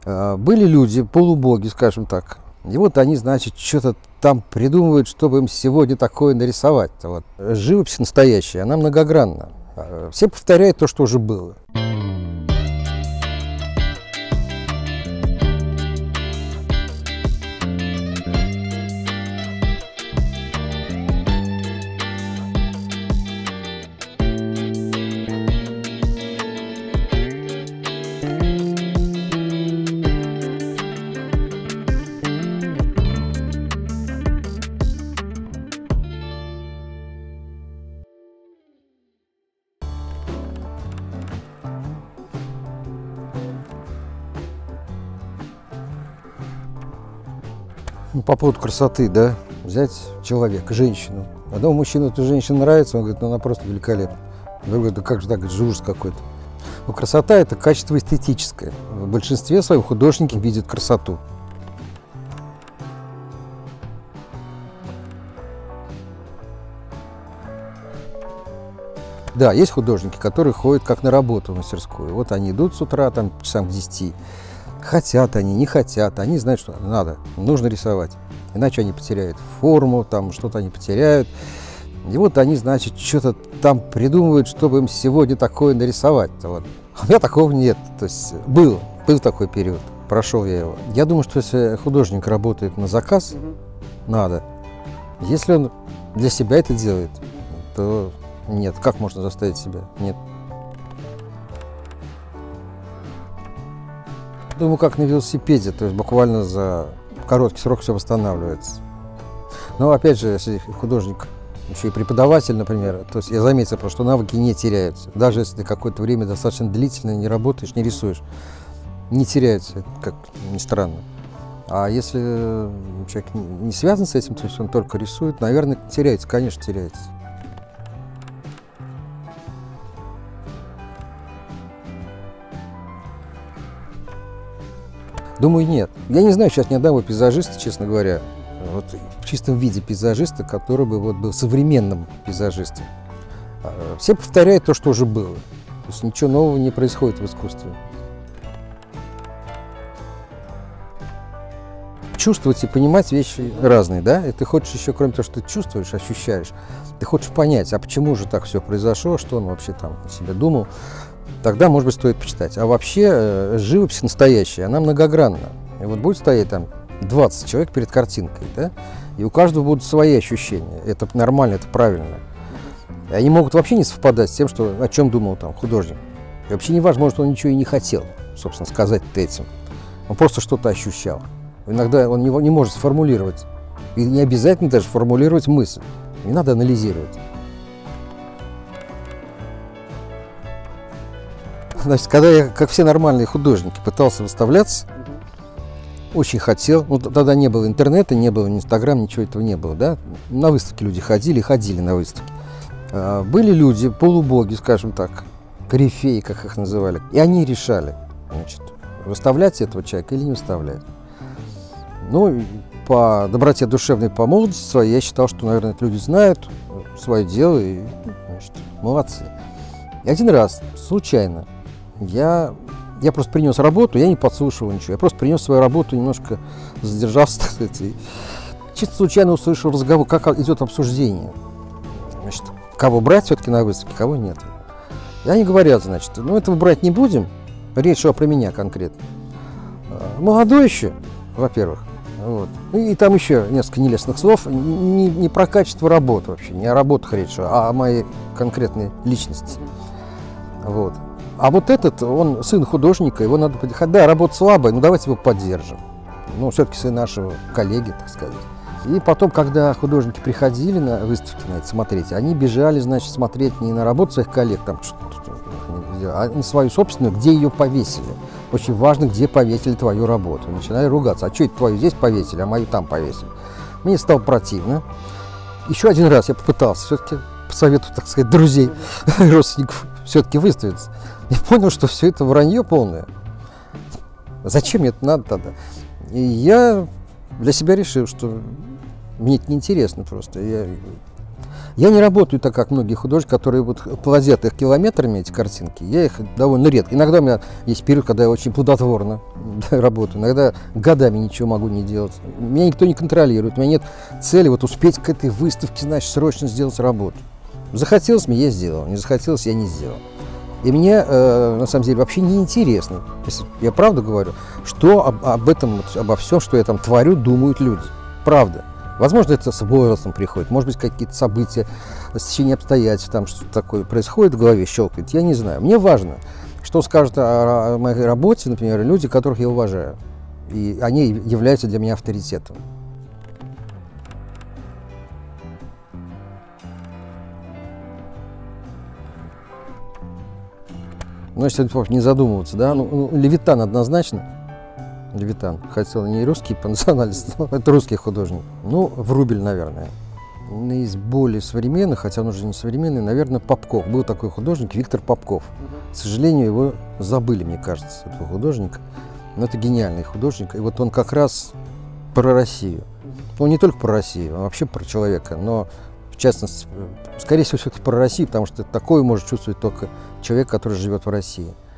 Были люди, полубоги, скажем так. И вот они, значит, что-то там придумывают, чтобы им сегодня такое нарисовать. Вот. Живопись настоящая, она многогранна. Все повторяют то, что уже было. По поводу красоты, да, взять человека, женщину. Одному мужчину эта женщина нравится, он говорит, ну она просто великолепна. Другой, да как же так, это же ужас какой-то. Но красота – это качество эстетическое. В большинстве своем художники видят красоту. Да, есть художники, которые ходят как на работу в мастерскую. Вот они идут с утра, там, часам к 10. Хотят они, не хотят, они знают, что надо, нужно рисовать. Иначе они потеряют форму, там что-то они потеряют. И вот они, значит, что-то там придумывают, чтобы им сегодня такое нарисовать. Вот. А у меня такого нет. То есть был такой период, прошел я его. Я думаю, что если художник работает на заказ, надо. Если он для себя это делает, то нет. Как можно заставить себя? Нет. Думаю, как на велосипеде, то есть буквально за короткий срок все восстанавливается. Но опять же, если художник, еще и преподаватель, например, то есть я заметил просто, что навыки не теряются. Даже если ты какое-то время достаточно длительно не работаешь, не рисуешь, не теряются, как ни странно. А если человек не связан с этим, то есть он только рисует, наверное, теряется, конечно, теряется. Думаю, нет. Я не знаю сейчас ни одного пейзажиста, честно говоря, вот в чистом виде пейзажиста, который бы вот был современным пейзажистом. Все повторяют то, что уже было. То есть ничего нового не происходит в искусстве. Чувствовать и понимать вещи разные, да? И ты хочешь еще, кроме того, что ты чувствуешь, ощущаешь, ты хочешь понять, а почему же так все произошло, что он вообще там о себе думал. Тогда, может быть, стоит почитать. А вообще, живопись настоящая, она многогранна. И вот будет стоять там 20 человек перед картинкой, да? И у каждого будут свои ощущения. Это нормально, это правильно. И они могут вообще не совпадать с тем, что, о чем думал там художник. И вообще не важно, может, он ничего и не хотел, собственно, сказать этим. Он просто что-то ощущал. Иногда он не может сформулировать. И не обязательно даже формулировать мысль. Не надо анализировать. Значит, когда я, как все нормальные художники, пытался выставляться, очень хотел, ну тогда не было интернета, не было ни Инстаграм, ничего этого не было, да, на выставки люди ходили на выставки. Были люди, полубоги, скажем так, корифеи, как их называли, и они решали, значит, выставлять этого человека или не выставлять. Ну, по доброте душевной, по молодости своей, я считал, что, наверное, люди знают свое дело и, значит, молодцы. И один раз, случайно, я просто принес работу, я не подслушивал ничего, я просто принес свою работу, немножко задержался, так сказать, и чисто случайно услышал разговор, как идет обсуждение. Значит, кого брать все-таки на выставке, кого нет. И они говорят, значит, ну этого брать не будем, речь шла про меня конкретно. Молодой еще, во-первых, вот. И там еще несколько нелестных слов, не про качество работы вообще, не о работах речь шла, а о моей конкретной личности. Вот. А вот этот, он сын художника, его надо поддержать. Да, работа слабая, но давайте его поддержим. Ну, все-таки сын нашего коллеги, так сказать. И потом, когда художники приходили на выставки на это смотреть, они бежали, значит, смотреть не на работу своих коллег, там, а на свою собственную, где ее повесили. Очень важно, где повесили твою работу. Начинали ругаться. А что это твою здесь повесили, а мою там повесили? Мне стало противно. Еще один раз я попытался все-таки по совету, так сказать, друзей, родственников, все-таки выставиться. Я понял, что все это вранье полное. Зачем мне это надо тогда? И я для себя решил, что мне это неинтересно просто. Я не работаю так, как многие художники, которые вот плодят их километрами, эти картинки. Я их довольно редко. Иногда у меня есть период, когда я очень плодотворно работаю. Иногда годами ничего могу не делать. Меня никто не контролирует. У меня нет цели вот успеть к этой выставке, значит, срочно сделать работу. Захотелось мне, я сделал. Не захотелось, я не сделал. И мне, на самом деле, вообще не интересно, если я правду говорю, что об этом, обо всем, что я там творю, думают люди. Правда. Возможно, это с возрастом приходит, может быть, какие-то события, стечение обстоятельств, там что-то такое происходит в голове, щелкает, я не знаю. Мне важно, что скажут о моей работе, например, люди, которых я уважаю. И они являются для меня авторитетом. Ну, если не задумываться, да, Левитан однозначно. Левитан. Хотел не русский по национальности, но это русский художник. Ну, Врубель, наверное. Из более современных, хотя он уже не современный, наверное, Попков. Был такой художник Виктор Попков. К сожалению, его забыли, мне кажется, этого художника. Но это гениальный художник. И вот он как раз про Россию. Он не только про Россию, он вообще про человека. Но, в частности, скорее всего, все-таки про Россию, потому что такое может чувствовать только человек, который живет в России.